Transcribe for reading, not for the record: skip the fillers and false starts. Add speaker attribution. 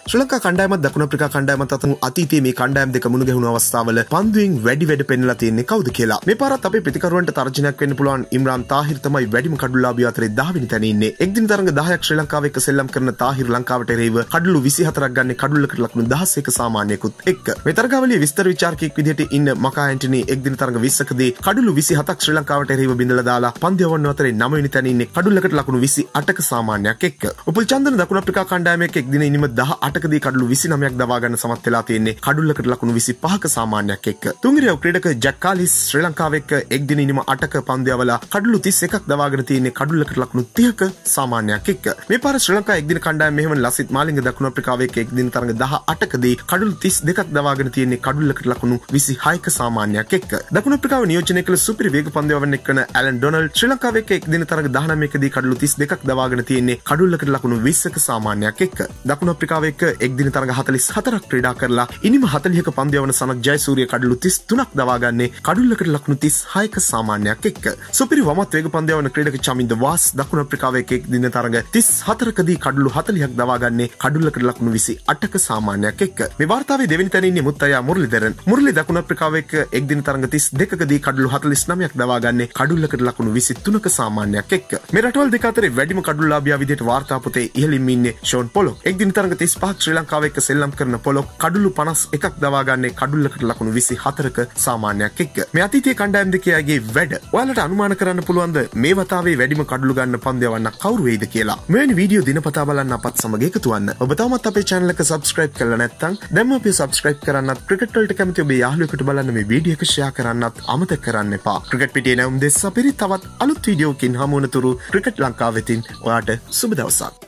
Speaker 1: ශ්‍රී ලංකා කණ්ඩායමත් දකුණු අප්‍රිකා කණ්ඩායමත් අතර අතීතයේ මේ කණ්ඩායම් දෙක මුණ ගැහුණු අවස්ථාවල පන්දුවෙන් වැඩි වැඩ පෙන්නලා තියෙන්නේ කවුද කියලා. මේ පාරත් අපේ ප්‍රතිකරුවන්ට තර්ජනයක් වෙන්න පුළුවන්. ඉම්රාන් තාහිර් තමයි වැඩිම කඩුලාභිය අතරේ 10 වෙනි තැනේ ඉන්නේ. එක්දින තරඟ 10ක් ශ්‍රී ලංකාව එක්ක සෙල්ලම් කරන තාහිර් ලංකාවට එරෙහිව කඩලු 24ක් ගන්න කඩුල්ලකට ලකුණු 11ක සාමාන්‍යකුත් එක්ක. මේ තරගාවලියේ විස්තර විචාරකයෙක් විදිහට ඉන්න මකා ඇන්ටනි එක්දින තරඟ 20කදී කඩලු 27ක් ශ්‍රී ලංකාවට එරෙහිව බිඳලා දාලා පන්දු යවන්න අතරේ 9 වෙනි තැනේ ඉන්නේ කඩුල්ලකට ලකුණු 28ක සාමාන්‍යයක් එක්ක. උපුල් චන්දන දකුණු අප්‍රිකා කණ්ඩායම එක්ක එක්දින ඉනිම 18කදී කඩලු 29ක් දවා ගන්න සමත් වෙලා තියෙන්නේ කඩුල්ලකට ලකුණු 25ක සාමාන්‍යයක් එක්ක. තුන්වෙනි ක්‍රීඩක ජැක් කාලිස් ශ්‍රී ලංකාව එක්ක එක්දින ඉනිම 8ක පන්දු යවලා කඩලු 31ක් දවාගෙන තියෙන්නේ කඩුල්ලකට ලකුණු 30ක සාමාන්‍යයක් එක්ක. මේ පාර ශ්‍රී ලංකා එක්දින කණ්ඩායම මෙහෙම ලසිත් මාලිංග දකුණු අප්‍රිකාව එක්ක එක්දින තරඟ 18කදී කඩලු 32ක් දවාගෙන තියෙන්නේ කඩුල්ලකට ලකුණු 26ක සාමාන්‍යයක් එක්ක. දකුණු අප්‍රිකාව නියෝජනය කළ සුපිරි වේග පන්දු යවන්න එක්කන ඇලන් ඩොනල්ඩ් ශ්‍රී ලංකාව එක්ක එක්දින තරඟ 19කදී කඩලු 32ක් දවාගෙන තියෙන්නේ කඩුල්ලකට ලකුණු 20ක සාමාන්‍යයක් එක්ක. දකුණු අප්‍රිකාව එක්ක එක්දින තරඟ 44ක් ක්‍රීඩා කරලා ඉනිම 40ක පන්දු යවන සනත් ජයසූරිය කඩලු 33ක් දවාගන්නේ කඩුල්ලකට ලකුණු 36ක සාමාන්‍යයක් එක්ක. සුපිරි වමත් වේග පන්දු යවන ක්‍රීඩක චමින්ද වාස් දකුණු අප්‍රිකාව එක්ක එක්දින තරඟ 34කදී කඩලු 40ක් දවාගන්නේ කඩුල්ලකට ලකුණු 28ක සාමාන්‍යයක් එක්ක. මේ වාර්තාවේ දෙවෙනි තැන ඉන්නේ මුත්තයා මුරලිදරන්. මුරලි දකුණු අප්‍රිකාව එක්ක එක්දින තරඟ 32කදී කඩලු 49ක් දවාගන්නේ කඩුල්ලකට ලකුණු 23ක සාමාන්‍යයක් එක්ක. මේ රටවල් දෙක අතරේ වැඩිම කඩුලාභියා විදිහට වාර්තා පොතේ ඉහළින්ම ඉන්නේ ෂෝන් පොලොක්. එක්දින තරඟ 35ක් ශ්‍රී ලංකාව එක්ක සෙල්ලම් කරන පොලොක් කඩුලු 51ක් දවාගන්නේ කඩුල්ලකට ලකුණු 24ක සාමාන්‍යයක් එක්ක. මේ අතීතයේ කණ්ඩායම් දෙකේ වැඩ ඔයාලට අනුමාන කරන්න පුළුවන්ද මේ වතාවේ වැඩිම කඩුළු ගන්න පන්දු යවන්න කවුරු වෙයිද කියලා? මෙවැනි වීඩියෝ දිනපතා බලන්න අපත් සමග එකතු වන්න. ඔබ තාමත් අපේ channel එක subscribe කරලා නැත්නම් දැන්ම අපි subscribe කරන්නත් ක්‍රිකට් වලට කැමති ඔබේ යාළුවෙකුට බලන්න මේ වීඩියෝ එක share කරන්නත් අමතක කරන්න එපා. ක්‍රිකට් පිටියේ නැවුම් දෙස අපිරි තවත් අලුත් වීඩියෝකින් හමු වනතුරු ක්‍රිකට් ලංකාව වෙතින් ඔයාට සුබ දවසක්.